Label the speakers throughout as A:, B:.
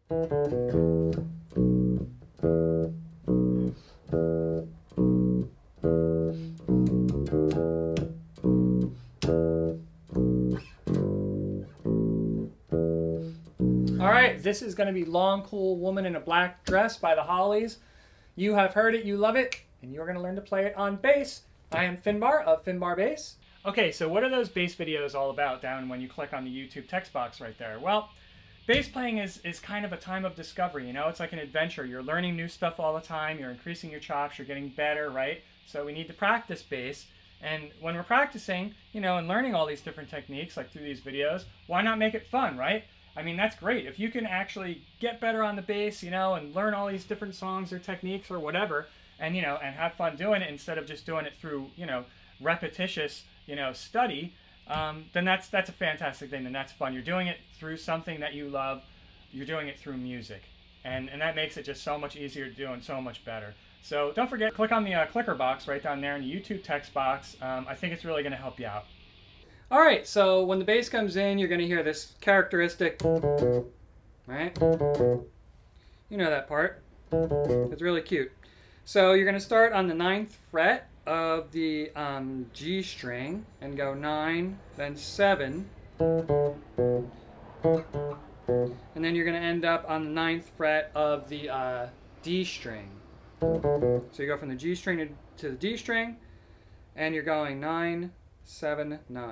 A: All right, this is going to be Long Cool Woman in a Black Dress by the Hollies. You have heard it, you love it, and you're going to learn to play it on bass. I am Finbar of Finbar Bass. Okay, so what are those bass videos all about down when you click on the YouTube text box right there? Well, bass playing is kind of a time of discovery, you know? It's like an adventure. You're learning new stuff all the time. You're increasing your chops. You're getting better, right? So we need to practice bass. And when we're practicing, you know, and learning all these different techniques, like through these videos, why not make it fun, right? I mean, that's great. If you can actually get better on the bass, you know, and learn all these different songs or techniques or whatever, and, you know, and have fun doing it instead of just doing it through, you know, repetitious, you know, study, then that's a fantastic thing, and that's fun. You're doing it through something that you love. You're doing it through music, and that makes it just so much easier to do and so much better. So don't forget, click on the clicker box right down there in the YouTube text box. I think it's really going to help you out. All right, so when the bass comes in, you're going to hear this characteristic, right? You know that part. It's really cute. So you're going to start on the 9th fret of the G string and go 9, then 7. And then you're going to end up on the 9th fret of the D string. So you go from the G string to the D string, and you're going 9, 7, 9.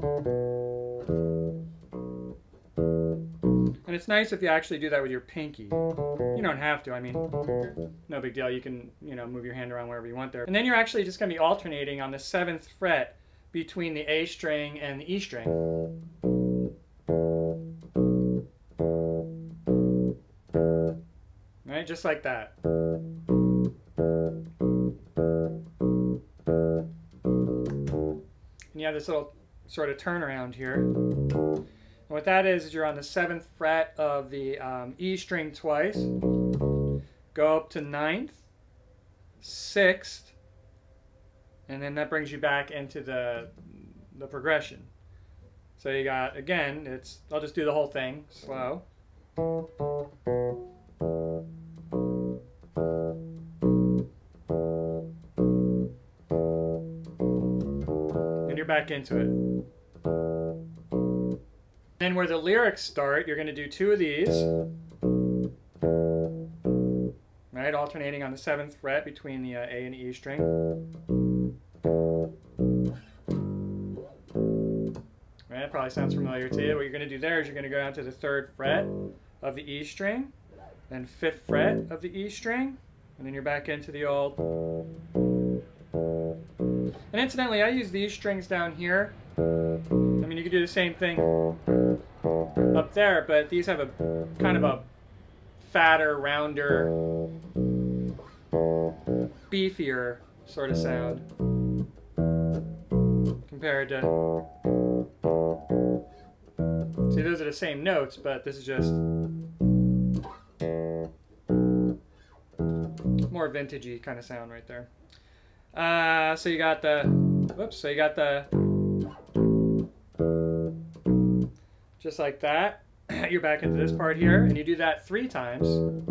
A: And it's nice if you actually do that with your pinky. You don't have to, I mean, no big deal. You can, you know, move your hand around wherever you want there. And then you're actually just going to be alternating on the 7th fret between the A string and the E string. Right, just like that. And you have this little sort of turnaround here. And what that is you're on the 7th fret of the E string twice, go up to 9th, 6th, and then that brings you back into the progression. So you got, again, I'll just do the whole thing slow. And you're back into it. Then where the lyrics start, you're going to do 2 of these, right, alternating on the 7th fret between the A and E string. Right, that probably sounds familiar to you. What you're going to do there is you're going to go down to the 3rd fret of the E string, then 5th fret of the E string, and then you're back into the old. And incidentally, I use these strings down here. I mean, you could do the same thing up there, but these have a kind of a fatter, rounder, beefier sort of sound compared to... See, those are the same notes, but this is just more vintagey kind of sound right there. So you got the, whoops, so you got the, just like that. You're back into this part here, and you do that 3 times.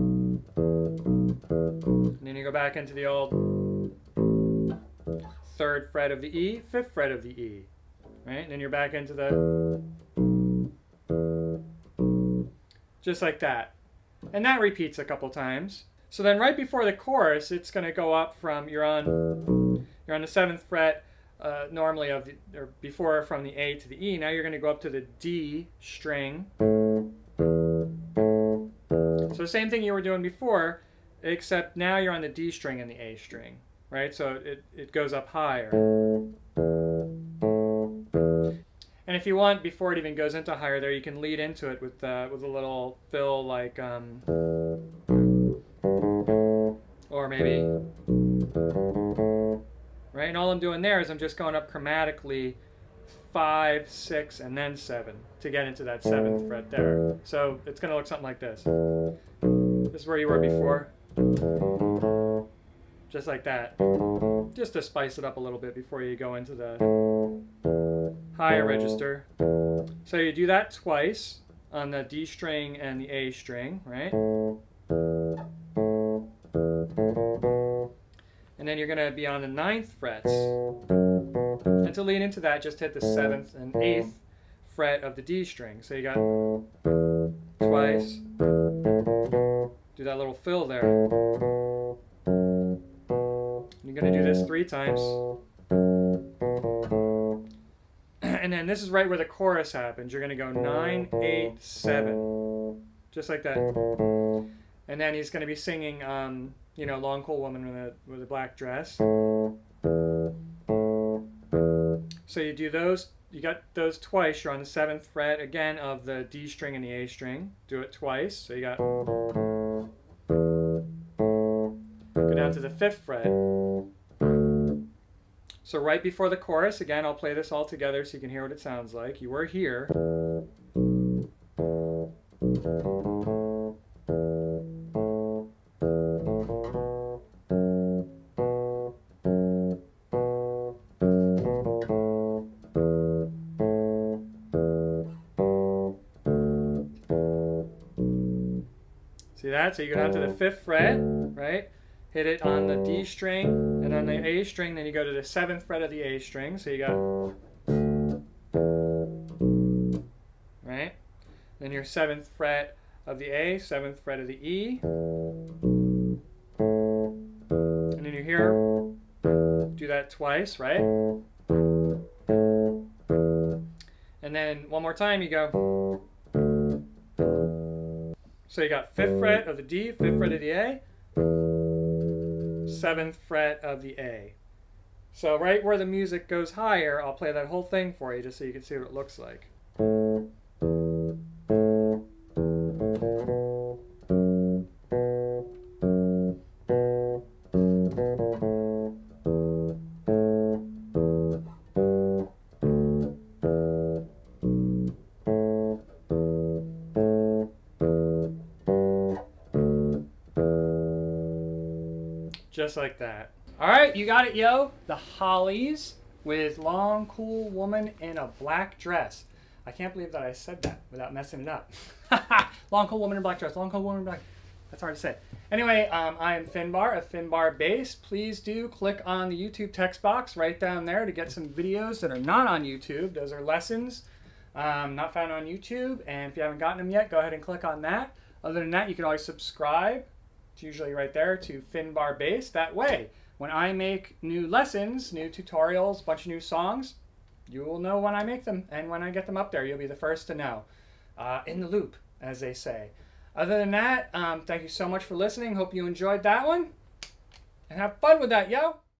A: And then you go back into the old 3rd fret of the E, 5th fret of the E. Right? And then you're back into the, just like that. And that repeats a couple times. So then right before the chorus, it's going to go up from, you're on the 7th fret normally of the, or before from the A to the E. Now you're going to go up to the D string. So same thing you were doing before, except now you're on the D string and the A string, right? So it goes up higher. And if you want, before it even goes into higher there, you can lead into it with a little fill like, or maybe, right? And all I'm doing there is I'm just going up chromatically 5, 6, and then 7 to get into that 7th fret there. So it's going to look something like this. This is where you were before. Just like that. Just to spice it up a little bit before you go into the higher register. So you do that twice on the D string and the A string, right? And then you're going to be on the 9th frets. And to lead into that, just hit the 7th and 8th fret of the D string. So you got twice. Do that little fill there. You're going to do this 3 times. And then this is right where the chorus happens. You're going to go 9, 8, 7. Just like that. And then he's going to be singing, you know, Long Cool Woman with a black dress. So you do those. You got those twice. You're on the 7th fret again of the D string and the A string. Do it twice. So you got. Go down to the 5th fret. So right before the chorus, again, I'll play this all together so you can hear what it sounds like. You were here. See that? So you go down to the 5th fret, right? Hit it on the D string and on the A string, then you go to the 7th fret of the A string. So you got, right? Then your 7th fret of the A, 7th fret of the E. And then you hear, do that twice, right? And then one more time you go. So you got 5th fret of the D, 5th fret of the A. 7th fret of the A. So right where the music goes higher, I'll play that whole thing for you just so you can see what it looks like. Just like that. All right, you got it, yo. The Hollies with Long Cool Woman in a Black Dress. I can't believe that I said that without messing it up. Long Cool Woman in a Black Dress. Long Cool Woman in a Black. That's hard to say. Anyway, I am Finbar of Finbar Bass. Please do click on the YouTube text box right down there to get some videos that are not on YouTube. Those are lessons not found on YouTube. And if you haven't gotten them yet, go ahead and click on that. Other than that, you can always subscribe. It's usually right there to Finbar Bass. That way, when I make new lessons, new tutorials, bunch of new songs, you will know when I make them. And when I get them up there, you'll be the first to know. In the loop, as they say. Other than that, thank you so much for listening. Hope you enjoyed that one. And have fun with that, yo!